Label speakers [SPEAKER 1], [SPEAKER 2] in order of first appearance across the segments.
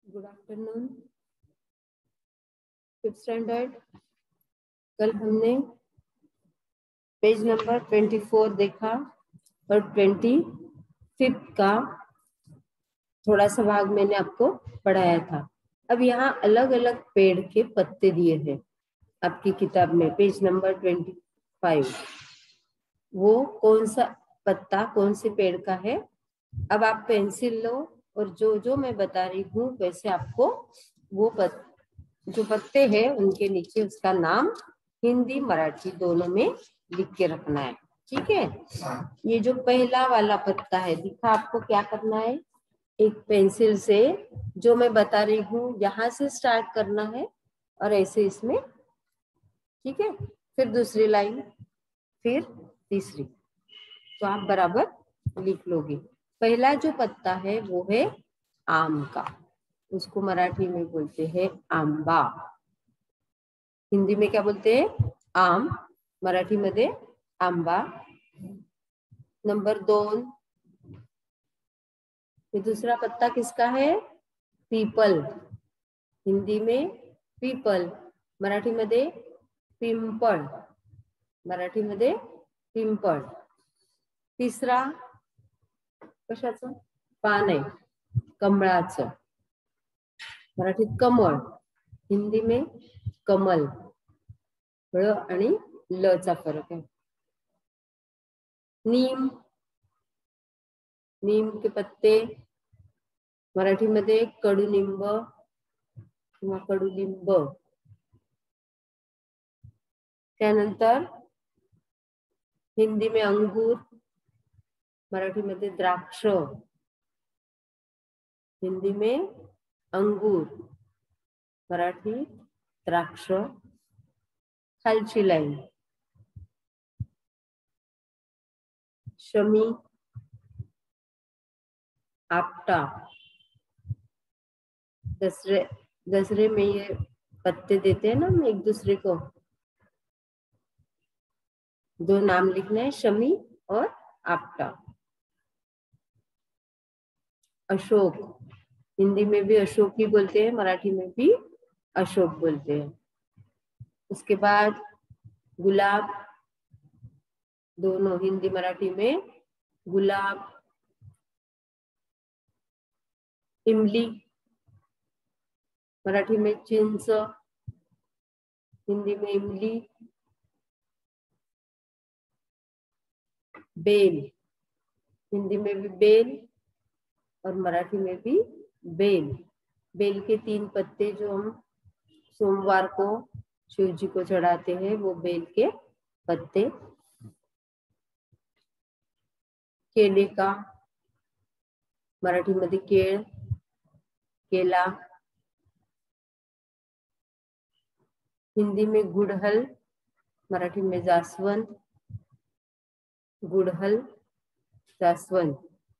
[SPEAKER 1] Good afternoon, 5th standard. कल हमने page number 24 देखा और 25 का थोड़ा सा भाग मैंने आपको पढ़ाया था। अब यहाँ अलग अलग पेड़ के पत्ते दिए हैं आपकी किताब में, पेज नंबर 25। वो कौन सा पत्ता कौन से पेड़ का है। अब आप पेंसिल लो और जो जो मैं बता रही हूँ वैसे आपको वो जो पत्ते हैं उनके नीचे उसका नाम हिंदी मराठी दोनों में लिख के रखना है। ठीक है। ये जो पहला वाला पत्ता है दिखा, आपको क्या करना है, एक पेंसिल से जो मैं बता रही हूँ यहाँ से स्टार्ट करना है और ऐसे इसमें, ठीक है, फिर दूसरी लाइन, फिर तीसरी, तो आप बराबर लिख लोगे। पहला जो पत्ता है वो है आम का, उसको मराठी में बोलते हैं आंबा। हिंदी में क्या बोलते हैं? आम, मराठी मध्ये आंबा। नंबर 2, ये दूसरा पत्ता किसका है? पीपल, हिंदी में पीपल, मराठी मध्ये पिंपळ, मराठी मध्ये पिंपळ। तिसरा कशाचं पान आहे? कमळाचं, मराठीत कमळ, हिंदी में कमल। ळ आणि ल चा फरक आहे। नीम, नीम के पत्ते मराठी मध्ये कडुनिंब किंवा कडुलिंब। त्यानंतर हिंदी में अंगूर, मराठी मध्ये द्राक्ष, हिंदी में अंगूर, मराठी द्राक्ष। खालची लाइन शमी, आपटा। दसरे में ये पत्ते देते हैं ना हम एक दूसरे को, दो नाम लिखना है, शमी और आपटा। अशोक, हिंदी में भी अशोक ही बोलते हैं, मराठी में भी अशोक बोलते हैं। उसके बाद गुलाब, दोनों हिंदी मराठी में गुलाब। इमली, मराठी में चिंच, हिंदी में इमली। बेल, हिंदी में भी बेल और मराठी में भी बेल। बेल के 3 पत्ते जो हम सोमवार को शिव जी को चढ़ाते हैं वो बेल के पत्ते। केले का, मराठी मध्ये केळ, केला। हिंदी में गुड़हल, मराठी में जास्वंद, गुड़हल जास्वंद।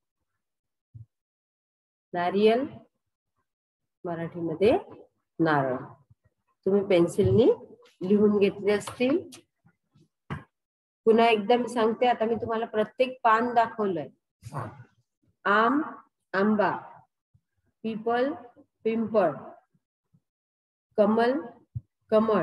[SPEAKER 1] नारियल, मराठी मध्ये नारळ। तुम्ही पेन्सिलनी लिहून घेतले असतील। पुन्हा एकदा मी सांगते, आता मी तुम्हाला प्रत्येक पान दाखवलंय। आम, आंबा, पीपल, पिंपळ, कमल, कमळ,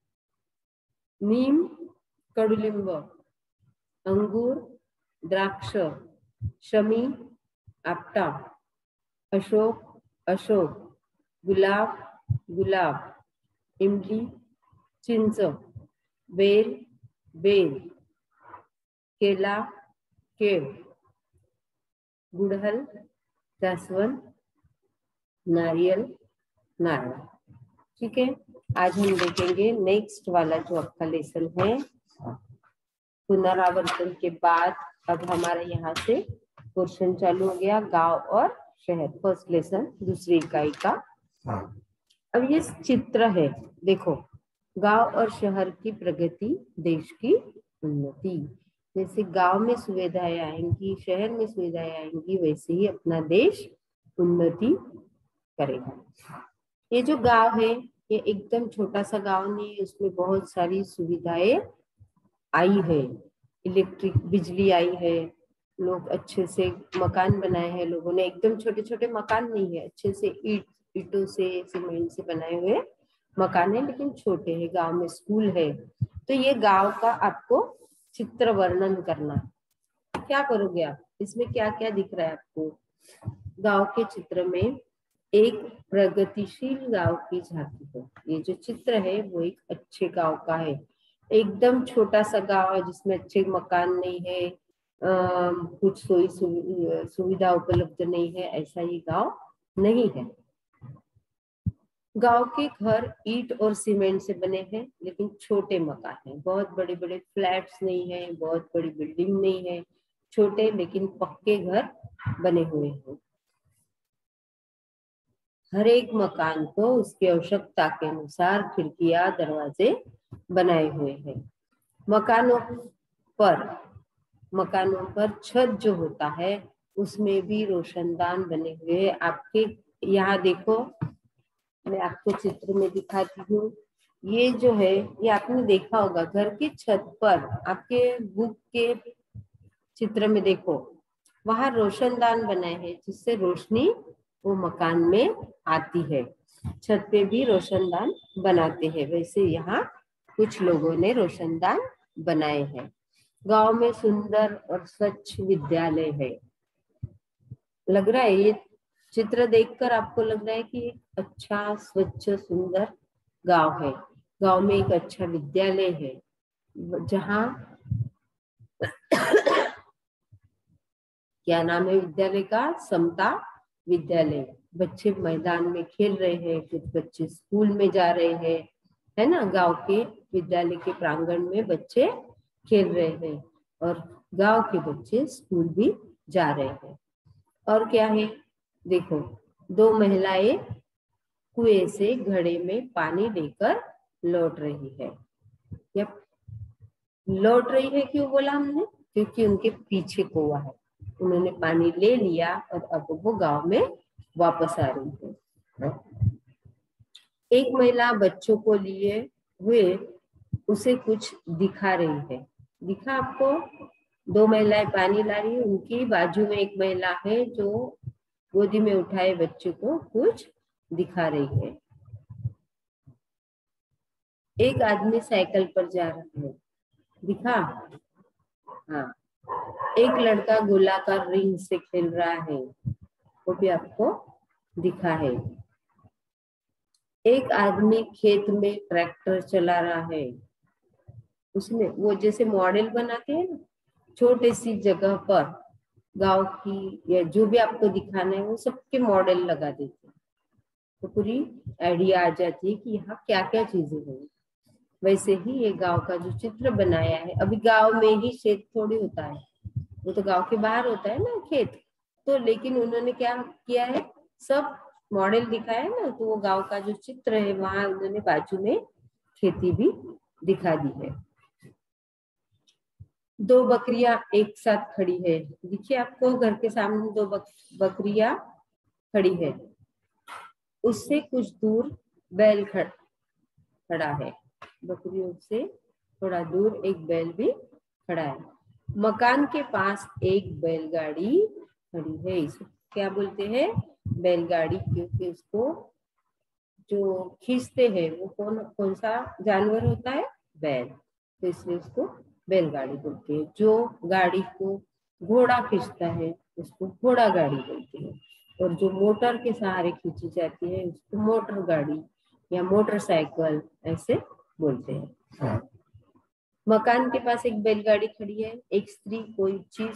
[SPEAKER 1] नीम, कडुलिंब, अंगूर, द्राक्ष, शमी, आपटा, अशोक, अशोक, गुलाब, गुलाब, इमली, चिंच, बेल, बेल, केला, केळ, गुड़हल, जास्वंद, नारियल, नारळ। ठीक है। आज हम देखेंगे नेक्स्ट वाला जो आपका लेसन है। पुनरावर्तन के बाद अब हमारा यहाँ से पोर्शन चालू हो गया, गांव और शहर, फर्स्ट लेसन, दूसरी इकाई का। अब ये चित्र है, देखो, गांव और शहर की प्रगति, देश की उन्नति। जैसे गांव में सुविधाएं आएंगी, शहर में सुविधाएं आएंगी, वैसे ही अपना देश उन्नति करेगा। ये जो गांव है ये एकदम छोटा सा गांव नहीं है, उसमें बहुत सारी सुविधाएं आई है। इलेक्ट्रिक बिजली आई है, लोग अच्छे से मकान बनाए हैं लोगों ने, एकदम छोटे छोटे मकान नहीं है, अच्छे से ईंट ईंटों से सीमेंट से बनाए हुए मकान है, लेकिन छोटे हैं। गांव में स्कूल है। तो ये गांव का आपको चित्र वर्णन करना। क्या करोगे आप, इसमें क्या क्या दिख रहा है आपको? गांव के चित्र में एक प्रगतिशील गांव की झांकी है। ये जो चित्र है वो एक अच्छे गांव का है। एकदम छोटा सा गांव है जिसमें अच्छे मकान नहीं है, कुछ सुविधा उपलब्ध नहीं है, ऐसा ये गांव नहीं है। गांव के घर ईंट और सीमेंट से बने हैं, लेकिन छोटे मकान हैं। बहुत बड़े बड़े फ्लैट्स नहीं है, बहुत बड़ी बिल्डिंग नहीं है, छोटे लेकिन पक्के घर बने हुए हैं। हर एक मकान को उसकी आवश्यकता के अनुसार खिड़कियां दरवाजे बनाए हुए हैं। मकानों पर छत जो होता है उसमें भी रोशनदान बने हुए हैं। आपके यहाँ देखो, मैं आपको चित्र में दिखाती हूँ। ये जो है ये आपने देखा होगा, घर की छत पर आपके बुक के चित्र में देखो, वहां रोशनदान बनाए हैं जिससे रोशनी वो मकान में आती है। छत पे भी रोशनदान बनाते हैं, वैसे यहाँ कुछ लोगों ने रोशनदान बनाए हैं। गांव में सुंदर और स्वच्छ विद्यालय है। लग रहा है ये चित्र देखकर आपको लग रहा है कि एक अच्छा स्वच्छ सुंदर गांव है। गांव में एक अच्छा विद्यालय है जहाँ क्या नाम है विद्यालय का? समता विद्यालय। बच्चे मैदान में खेल रहे हैं, कुछ बच्चे स्कूल में जा रहे हैं, है ना। गांव के विद्यालय के प्रांगण में बच्चे खेल रहे हैं और गांव के बच्चे स्कूल भी जा रहे हैं। और क्या है देखो, दो महिलाएं कुएं से घड़े में पानी लेकर लौट रही है। या लौट रही है क्यों बोला हमने? क्योंकि उनके पीछे कुआं है। उन्होंने पानी ले लिया और अब वो गांव में वापस आ रही है। एक महिला बच्चों को लिए हुए उसे कुछ दिखा रही है। दिखा आपको? दो महिलाएं पानी ला रही है, उनकी बाजू में एक महिला है जो गोदी में उठाए बच्चे को कुछ दिखा रही है। एक आदमी साइकिल पर जा रहा है। दिखा? हाँ। एक लड़का गोलाकार रिंग से खेल रहा है, वो भी आपको दिखा है। एक आदमी खेत में ट्रैक्टर चला रहा है। उसमें वो जैसे मॉडल बनाते हैं ना, छोटे सी जगह पर गांव की या जो भी आपको दिखाना है वो सबके मॉडल लगा देते हैं, तो पूरी आइडिया आ जाती है कि यहाँ क्या क्या चीजें होंगी। वैसे ही ये गांव का जो चित्र बनाया है, अभी गांव में ही खेत थोड़ी होता है, वो तो गांव के बाहर होता है ना खेत। तो लेकिन उन्होंने क्या किया है, सब मॉडल दिखाया है ना, तो वो गांव का जो चित्र है वहां उन्होंने बाजू में खेती भी दिखा दी है। दो बकरियां एक साथ खड़ी है। देखिए आपको घर के सामने दो बकरियां खड़ी है। उससे कुछ दूर बैल खड़ा है। बकरियों से थोड़ा दूर एक बैल भी खड़ा है। मकान के पास एक बैलगाड़ी खड़ी है। इसको क्या बोलते हैं? बैलगाड़ी, क्योंकि उसको जो खींचते हैं वो कौन सा जानवर होता है? बैल, तो इसलिए उसको बैलगाड़ी बोलते हैं। जो गाड़ी को घोड़ा खींचता है उसको घोड़ा गाड़ी बोलते हैं, और जो मोटर के सहारे खींची जाती है उसको मोटर गाड़ी या मोटरसाइकिल ऐसे बोलते हैं। मकान के पास एक बैलगाड़ी खड़ी है। एक स्त्री कोई चीज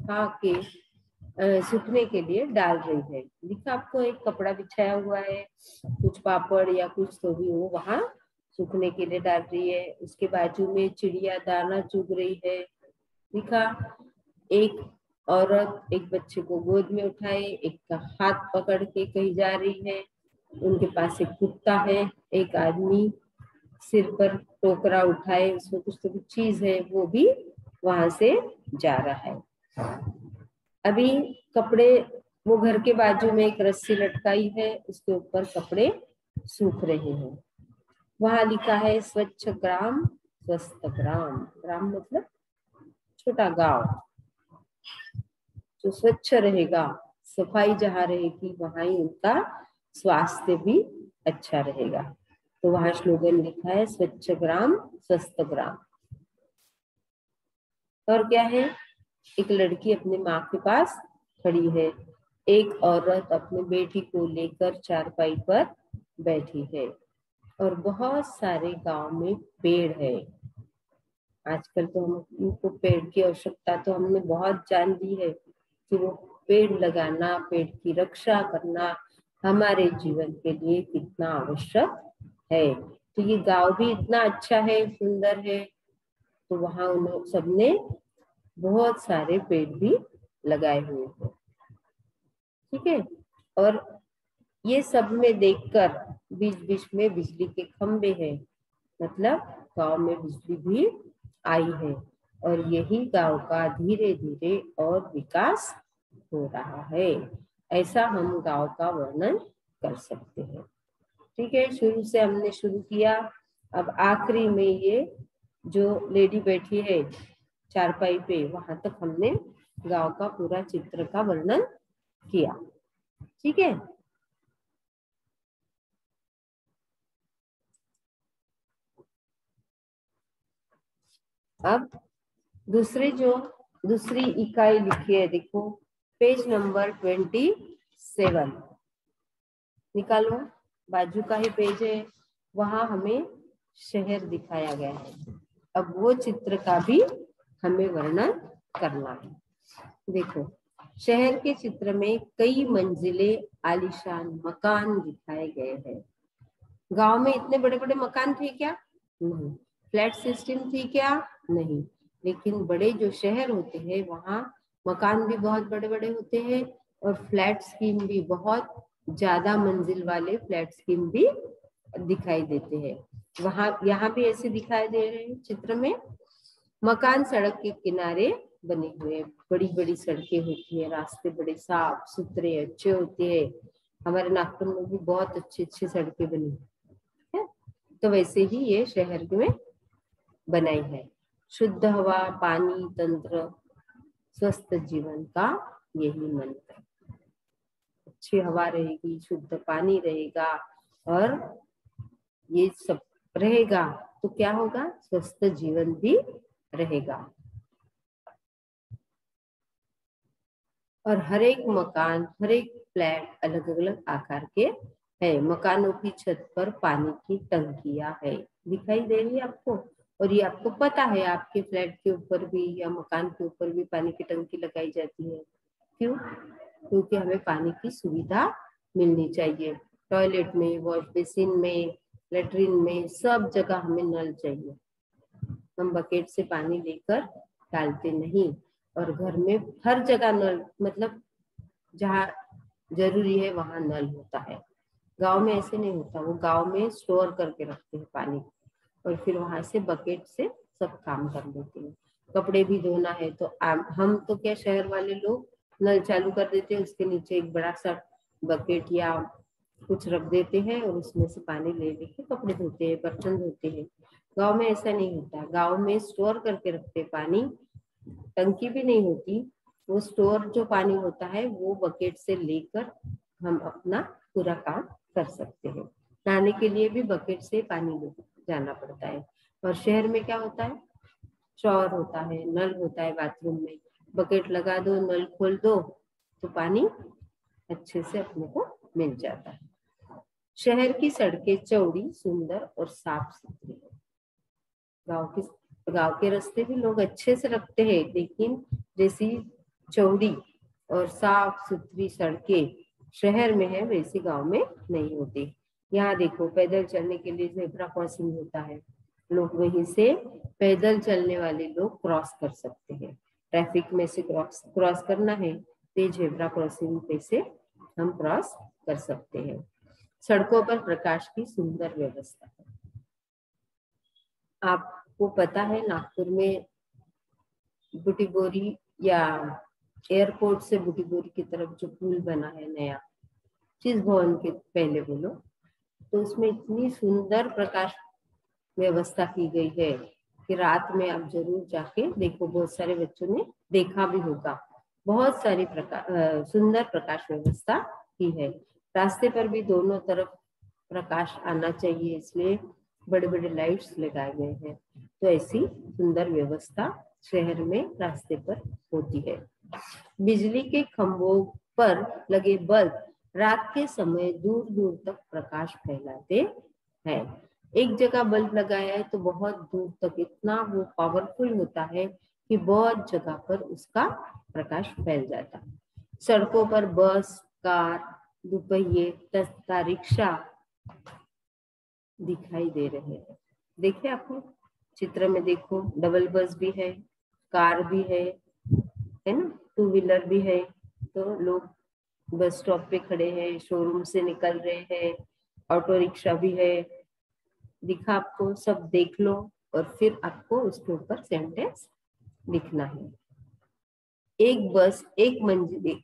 [SPEAKER 1] सूखने के लिए डाल रही है। दिखा आपको? एक कपड़ा बिछाया हुआ है, कुछ पापड़ या कुछ तो भी वो वहां सूखने के लिए डाल रही है। उसके बाजू में चिड़िया दाना चुग रही है। दिखा? एक औरत एक बच्चे को गोद में उठाए, एक का हाथ पकड़ के कहीं जा रही है। उनके पास एक कुत्ता है। एक आदमी सिर पर टोकरा उठाए, उसमें कुछ तो कुछ चीज है, वो भी वहां से जा रहा है। अभी कपड़े, वो घर के बाजू में एक रस्सी लटकाई है, उसके ऊपर कपड़े सूख रहे हैं। वहां लिखा है स्वच्छ ग्राम स्वस्थ ग्राम। ग्राम मतलब छोटा गांव। जो स्वच्छ रहेगा, सफाई जहाँ रहेगी वहां ही उनका स्वास्थ्य भी अच्छा रहेगा। तो वहां स्लोगन लिखा है स्वच्छ ग्राम स्वस्थ ग्राम। और क्या है, एक लड़की अपनी माँ के पास खड़ी है, एक औरत अपने बेटी को लेकर चारपाई पर बैठी है, और बहुत सारे गांव में पेड़ है। आजकल तो हमको पेड़ की आवश्यकता तो हमने बहुत जान ली है कि वो पेड़ लगाना, पेड़ की रक्षा करना हमारे जीवन के लिए कितना आवश्यक है। तो ये गांव भी इतना अच्छा है, सुंदर है, तो वहां उन्होंने सबने बहुत सारे पेड़ भी लगाए हुए हैं। ठीक है। और ये सब में देखकर बीच बीच में बिजली के खंभे हैं, मतलब गांव में बिजली भी आई है, और यही गांव का धीरे धीरे और विकास हो रहा है। ऐसा हम गांव का वर्णन कर सकते हैं। ठीक है, शुरू से हमने शुरू किया, अब आखिरी में ये जो लेडी बैठी है चारपाई पे, वहां तक हमने गांव का पूरा चित्र का वर्णन किया। ठीक है। अब दूसरी इकाई लिखी है, देखो पेज नंबर 27 निकालो, बाजू का ही पेज है, वहां हमें शहर दिखाया गया है। अब वो चित्र का भी हमें वर्णन करना है। देखो, शहर के चित्र में कई मंजिले आलीशान मकान दिखाए गए हैं। गांव में इतने बड़े बड़े मकान थे क्या? नहीं। फ्लैट सिस्टम थी क्या? नहीं। लेकिन बड़े जो शहर होते हैं वहाँ मकान भी बहुत बड़े बड़े होते हैं, और फ्लैट स्कीम भी बहुत ज्यादा मंजिल वाले फ्लैट स्कीम भी दिखाई देते हैं। वहां यहाँ भी ऐसे दिखाई दे रहे हैं चित्र में। मकान सड़क के किनारे बने हुए, बड़ी बड़ी सड़कें होती है, रास्ते बड़े साफ सुथरे अच्छे होते हैं। हमारे नागपुर में भी बहुत अच्छी अच्छी सड़कें बनी है, तो वैसे ही ये शहर में बनाई है। शुद्ध हवा, पानी तंत्र, स्वस्थ जीवन का यही मंत्र। अच्छी हवा रहेगी, शुद्ध पानी रहेगा, और ये सब रहेगा तो क्या होगा? स्वस्थ जीवन भी रहेगा। और हर एक मकान, हर एक फ्लैट अलग अलग आकार के है। मकानों की छत पर पानी की टंकियां है, दिखाई दे रही है आपको? और ये आपको पता है, आपके फ्लैट के ऊपर भी या मकान के ऊपर भी पानी की टंकी लगाई जाती है। क्यों? क्योंकि हमें पानी की सुविधा मिलनी चाहिए। टॉयलेट में, वॉश बेसिन में, लेटरिन में, सब जगह हमें नल चाहिए। हम बकेट से पानी लेकर डालते नहीं, और घर में हर जगह नल, मतलब जहाँ जरूरी है वहां नल होता है। गांव में ऐसे नहीं होता, वो गांव में स्टोर करके रखते हैं पानी, और फिर वहां से बकेट से सब काम कर लेते हैं। कपड़े भी धोना है तो हम तो क्या, शहर वाले लोग नल चालू कर देते हैं, उसके नीचे एक बड़ा सा बकेट या कुछ रख देते हैं, और उसमें से पानी ले लेके कपड़े धोते हैं, बर्तन धोते हैं। गांव में ऐसा नहीं होता, गांव में स्टोर करके रखते पानी, टंकी भी नहीं होती। वो स्टोर जो पानी होता है वो बकेट से लेकर हम अपना पूरा काम कर सकते हैं। नहाने के लिए भी बकेट से पानी लेकर जाना पड़ता है। और शहर में क्या होता है? शॉवर होता है, नल होता है बाथरूम में, बकेट लगा दो, नल खोल दो, तो पानी अच्छे से अपने को मिल जाता है। शहर की सड़कें चौड़ी, सुंदर और साफ सुथरी है। गांव के रास्ते भी लोग अच्छे से रखते हैं, लेकिन जैसी चौड़ी और साफ सुथरी सड़कें शहर में है, वैसी गांव में नहीं होती। यहाँ देखो, पैदल चलने के लिए ज़ेब्रा क्रॉसिंग होता है, लोग वहीं से पैदल चलने वाले लोग क्रॉस कर सकते हैं। ट्रैफिक में से क्रॉस करना है तो ज़ेब्रा क्रॉसिंग पे से हम क्रॉस कर सकते हैं। सड़कों पर प्रकाश की सुंदर व्यवस्था है। आपको पता है नागपुर में बुटीबोरी या एयरपोर्ट से बुटीबोरी की तरफ जो पुल बना है नया, चिज भवन के पहले बोलो, तो उसमें इतनी सुंदर प्रकाश व्यवस्था की गई है कि रात में आप जरूर जाके देखो। बहुत सारे बच्चों ने देखा भी होगा। बहुत सारी सुंदर प्रकाश व्यवस्था की है। रास्ते पर भी दोनों तरफ प्रकाश आना चाहिए, इसलिए बड़े बड़े लाइट्स लगाए गए हैं। तो ऐसी सुंदर व्यवस्था शहर में रास्ते पर होती है। बिजली के खंभों पर लगे बल्ब रात के समय दूर दूर तक प्रकाश फैलाते हैं। एक जगह बल्ब लगाया है तो बहुत दूर तक इतना वो पावरफुल होता है कि बहुत जगह पर उसका प्रकाश फैल जाता है। सड़कों पर बस, कार, दुपहिए, तथा रिक्शा दिखाई दे रहे हैं। देखिए आपको चित्र में, देखो डबल बस भी है, कार भी है ना, टू व्हीलर भी है। तो लोग बस स्टॉप पे खड़े हैं, शोरूम से निकल रहे हैं, ऑटो रिक्शा भी है। दिखा आपको, सब देख लो और फिर आपको उसके ऊपर सेंटेंस लिखना है। एक बस एक मंजिली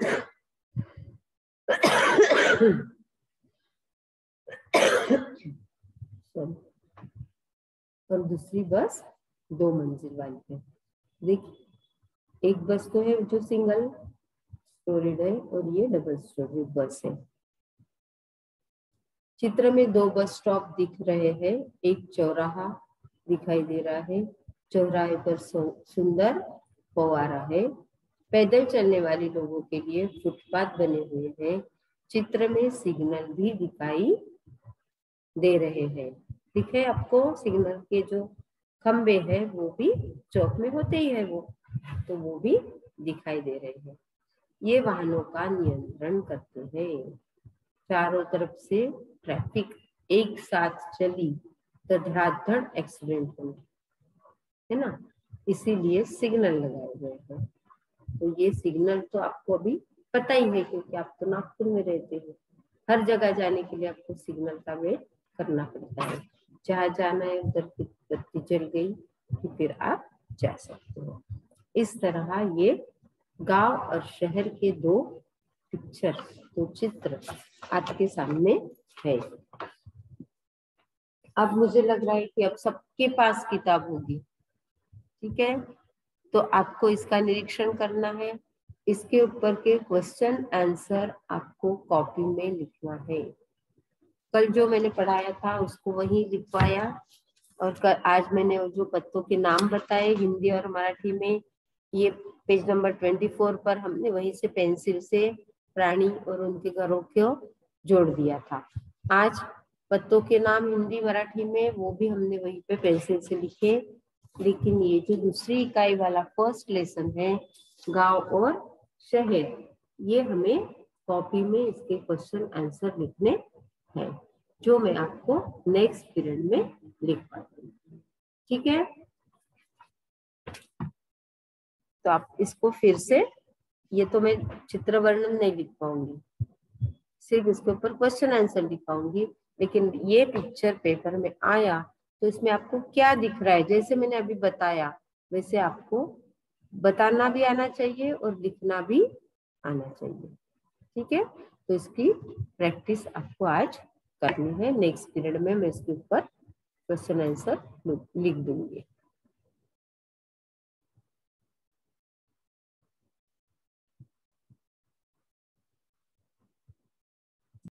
[SPEAKER 1] और दूसरी बस 2 मंजिल वाली है। देखिए एक बस तो है जो सिंगल स्टोरीड है और ये डबल स्टोरी बस है। चित्र में 2 बस स्टॉप दिख रहे हैं, एक चौराहा दिखाई दे रहा है, चौराहे पर सुंदर फव्वारा है। पैदल चलने वाले लोगों के लिए फुटपाथ बने हुए हैं। चित्र में सिग्नल भी दिखाई दे रहे हैं। दिखे आपको सिग्नल के जो खंबे हैं वो भी चौक में होते ही है, वो तो वो भी दिखाई दे रहे हैं। ये वाहनों का नियंत्रण करते हैं। चारों तरफ से ट्रैफिक एक साथ चली तो धड़ाधड़ एक्सीडेंट होंगे, है ना, इसीलिए सिग्नल लगाए गए हैं। तो ये सिग्नल तो आपको अभी पता ही है क्योंकि आप तो नागपुर में रहते हो। हर जगह जाने के लिए आपको सिग्नल का वेट करना पड़ता है। जहाँ जाना है उधर की बत्ती जल गई तो फिर आप जा सकते हो। इस तरह ये गांव और शहर के 2 पिक्चर, 2 चित्र आपके सामने है। अब मुझे लग रहा है कि अब सबके पास किताब होगी, ठीक है। तो आपको इसका निरीक्षण करना है। इसके ऊपर के क्वेश्चन आंसर आपको कॉपी में लिखना है। कल जो मैंने पढ़ाया था उसको वही लिखवाया और आज मैंने जो पत्तों के नाम बताए हिंदी और मराठी में, ये पेज नंबर 24 पर हमने वहीं से पेंसिल से प्राणी और उनके घरों को जोड़ दिया था। आज पत्तों के नाम हिंदी मराठी में वो भी हमने वहीं पे पेंसिल से लिखे। लेकिन ये जो दूसरी इकाई वाला फर्स्ट लेसन है गांव और शहर, ये हमें कॉपी में इसके क्वेश्चन आंसर लिखने हैं, जो मैं आपको नेक्स्ट पीरियड में लिखवा दूंगी, ठीक है। तो आप इसको फिर से, ये तो मैं चित्र वर्णन नहीं लिख पाऊंगी, सिर्फ इसके ऊपर क्वेश्चन आंसर लिखाऊंगी। लेकिन ये पिक्चर पेपर में आया तो इसमें आपको क्या दिख रहा है, जैसे मैंने अभी बताया वैसे आपको बताना भी आना चाहिए और लिखना भी आना चाहिए, ठीक है। तो इसकी प्रैक्टिस आपको आज करनी है। नेक्स्ट पीरियड में मैं इसके ऊपर क्वेश्चन आंसर लिख दूंगी।